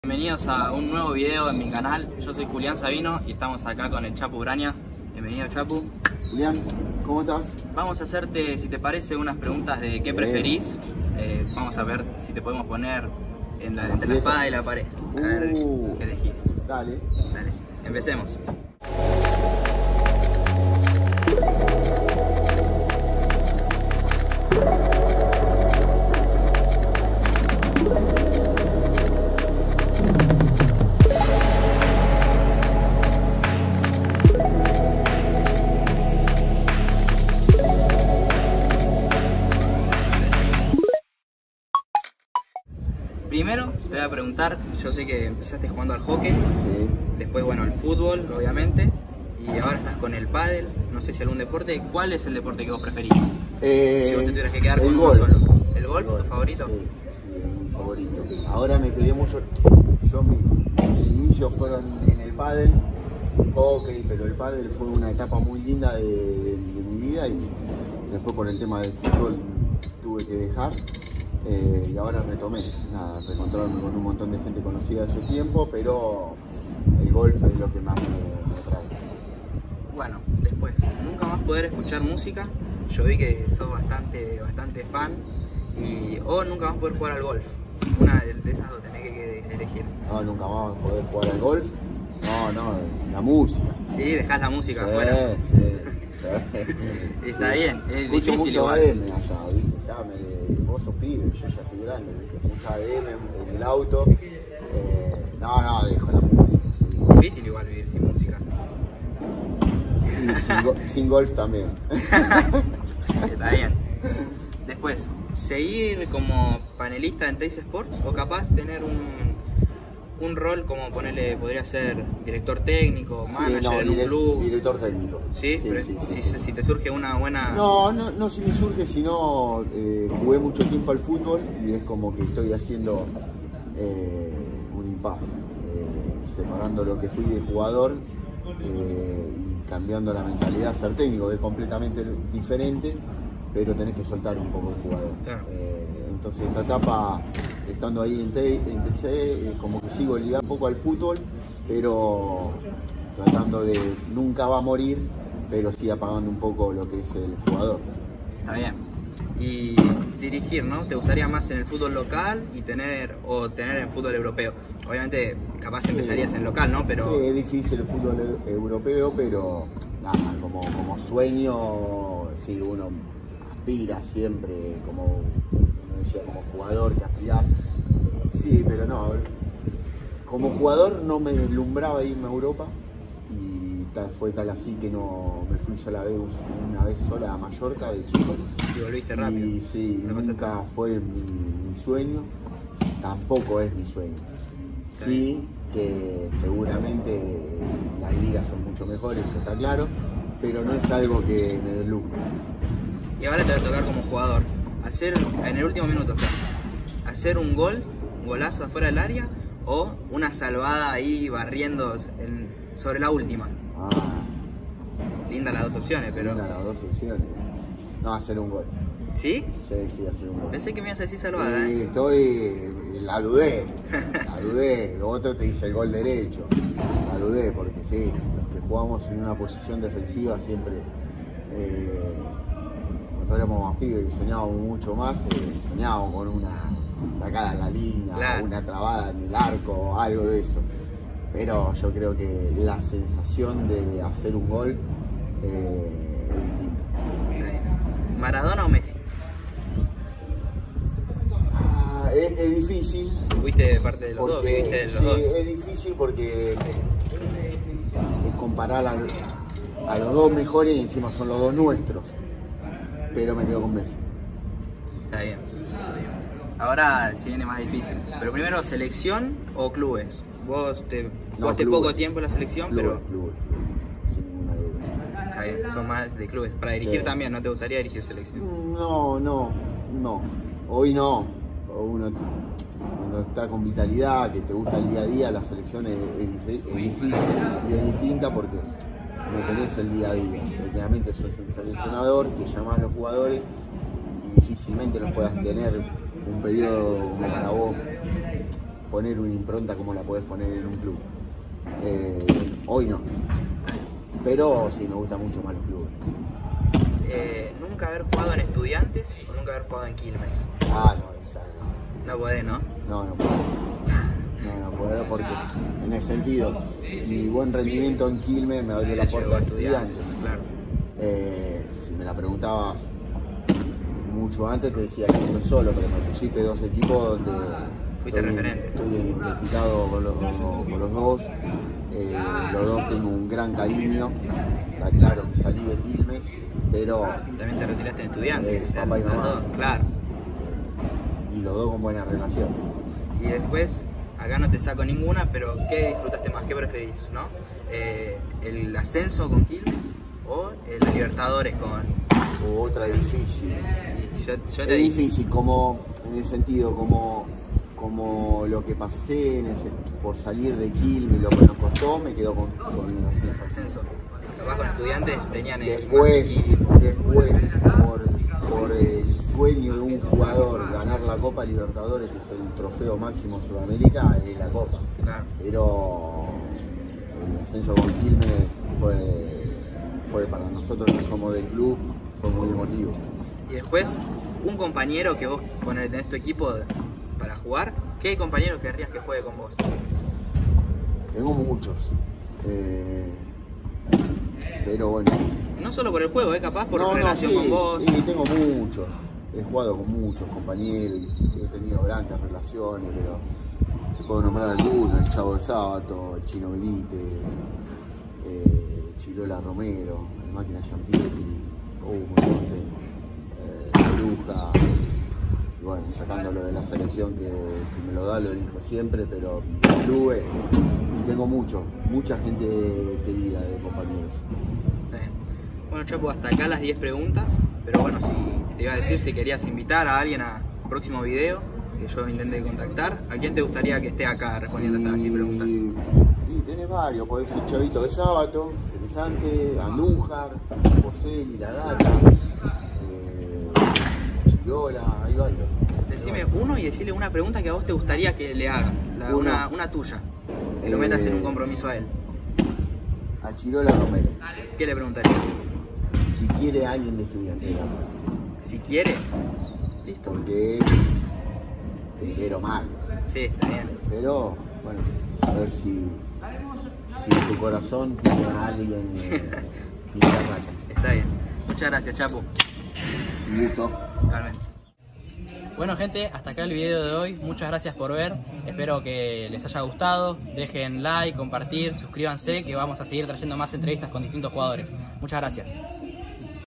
Bienvenidos a un nuevo video en mi canal. Yo soy Julián Sabino y estamos acá con el Chapu Braña. Bienvenido, Chapu. Julián, ¿cómo estás? Vamos a hacerte, si te parece, unas preguntas de qué preferís. Vamos a ver si te podemos poner entre la espada y la pared. A ver qué elegís. Dale. Dale, empecemos. Primero te voy a preguntar, yo sé que empezaste jugando al hockey, Sí. después bueno al fútbol obviamente, y ahora estás con el pádel, no sé si algún deporte. ¿Cuál es el deporte que vos preferís? Si vos te tuvieras que quedar con uno solo. ¿El golf, tu favorito? Sí, mi favorito. Ahora me pedí mucho, mis inicios fueron en el pádel, hockey, pero el pádel fue una etapa muy linda de mi vida y después por el tema del fútbol tuve que dejar. Y ahora retomé, reencontrarme con un montón de gente conocida hace tiempo, pero el golf es lo que más me atrae. Bueno, después, nunca más poder escuchar música. Yo vi que sos bastante fan. O nunca más poder jugar al golf. Una de esas dos tenés que elegir. No, nunca más poder jugar al golf. No, la música. Sí, dejás la música Sí. afuera. Está bien, es Escucho difícil mucho igual. AM allá, ¿viste? Vos sos pibe, yo ya estoy grande, ¿viste? Mucha AM en el auto. Dejo la música. Difícil igual vivir sin música. Y sin golf también. Está bien. Después, seguir como panelista en Teis Sports o capaz tener un rol como podría ser director técnico, manager en un club. Director técnico. ¿Sí? Pero sí. Si te surge una buena... No si me surge, sino jugué mucho tiempo al fútbol y es como que estoy haciendo un impasse, separando lo que fui de jugador y cambiando la mentalidad a ser técnico, que es completamente diferente, pero tenés que soltar un poco el jugador. Claro. Entonces esta etapa, estando ahí en TC, como que sigo ligado un poco al fútbol, pero tratando de nunca va a morir, pero sí apagando un poco lo que es el jugador. Está bien. Y dirigir, ¿no? ¿Te gustaría más en el fútbol local y tener en fútbol europeo? Obviamente, capaz empezarías en local, ¿no? Pero... Sí, es difícil el fútbol europeo, pero nada, como sueño, sí, uno aspira siempre, como jugador que aspirar. Sí, pero no, como jugador no me deslumbraba irme a Europa y fue tal así que no me fui una vez sola a Mallorca de chico. Y volviste rápido. Y sí, nunca fue mi sueño, tampoco es mi sueño. Sí, que seguramente las ligas son mucho mejores, eso está claro, pero no es algo que me deslumbra. Y ahora te va a tocar como jugador en el último minuto, hacer un golazo afuera del área o una salvada ahí barriendo sobre la última. Lindas las dos opciones, pero... Lindas las dos opciones. No, hacer un gol. ¿Sí? Sí, hacer un gol. Pensé que me ibas a decir salvada, ¿eh? La dudé. Lo otro te dice el gol derecho. La dudé porque sí, los que jugamos en una posición defensiva siempre... cuando éramos más pibes y soñábamos mucho más, soñábamos con una sacada en la línea, claro, una trabada en el arco, algo de eso. Pero yo creo que la sensación de hacer un gol es distinta. ¿Maradona o Messi? Es difícil. Fuiste de parte de los dos, viviste de los dos. Sí, es difícil porque es comparar a los dos mejores y encima son los dos nuestros. Pero me quedo con Messi. Está bien. Ahora se viene más difícil. Pero primero, ¿selección o clubes? Vos jugaste poco tiempo en la selección, clubes, pero... Clubes, sin ninguna duda. Está bien, son más de clubes. Para dirigir también, ¿no te gustaría dirigir selección? No. Hoy no. Uno está con vitalidad, que te gusta el día a día, la selección es difícil y es distinta porque no tenés el día a día. Realmente sos un seleccionador que llamás a los jugadores y difícilmente los puedas tener un periodo como para vos poner una impronta como la podés poner en un club. Hoy no. Pero sí me gustan mucho más los clubes. ¿Nunca haber jugado en Estudiantes o nunca haber jugado en Quilmes? Ah, no, esa no. No podés, ¿no? No puedo. No puedo porque, en el sentido, mi buen rendimiento en Quilmes me abrió la puerta a Estudiantes. Claro. Si me la preguntabas mucho antes, te decía Quilmes solo, pero me pusiste dos equipos donde fuiste referente. Estoy identificado con los dos. Los dos tengo un gran cariño. Está claro que salí de Quilmes, pero también te retiraste en Estudiantes. Papá y mamá. Dos, claro. Y los dos con buena relación. Y después, acá no te saco ninguna, pero ¿qué disfrutaste más? ¿Qué preferís, no? ¿El ascenso con Quilmes o la Libertadores con...? Otra difícil. Yo es difícil, como en el sentido, como lo que pasé por salir de Quilmes, lo que nos costó, me quedo con el ascenso. Capaz con Estudiantes tenían después por el sueño de un jugador ganar la Copa Libertadores, que es el trofeo máximo de Sudamérica, es la Copa. Claro. Pero el ascenso con Quilmes fue para nosotros que somos del club, fue muy emotivo. Y después, un compañero que vos tenés tu equipo para jugar, ¿qué compañero querrías que juegue con vos? Tengo muchos. Pero bueno. No solo por el juego, capaz por relación con vos. Sí, tengo muchos. He jugado con muchos compañeros y he tenido grandes relaciones, pero puedo nombrar algunos: el Chavo de Sábato, el Chino Benítez, Chirola Romero, el Máquina Giampietti, Bruja. Y bueno, sacándolo de la selección, que si me lo da lo elijo siempre, pero clubes, y tengo mucha gente querida de compañeros. Bueno, Chapo, hasta acá las 10 preguntas, pero bueno, si te iba a decir si querías invitar a alguien al próximo video que yo intenté contactar, ¿a quién te gustaría que esté acá respondiendo a estas 10 preguntas? Y tenés varios, podés ser Chavito de Sábato, interesante, Andújar, José y La Gata, Chirola, hay varios. Decime uno y decirle una pregunta que a vos te gustaría que le haga, una tuya, que lo metas en un compromiso a él. A Chirola Romero. ¿Qué le preguntarías? Si quiere a alguien de Estudiantes. Si quiere, listo. Porque te quiero mal. Sí, está bien. Pero, bueno, a ver si en su corazón tiene a alguien Está bien. Muchas gracias, Chapo. Un gusto. Realmente. Bueno, gente, hasta acá el video de hoy. Muchas gracias por ver. Espero que les haya gustado. Dejen like, compartir, suscríbanse, que vamos a seguir trayendo más entrevistas con distintos jugadores. Muchas gracias.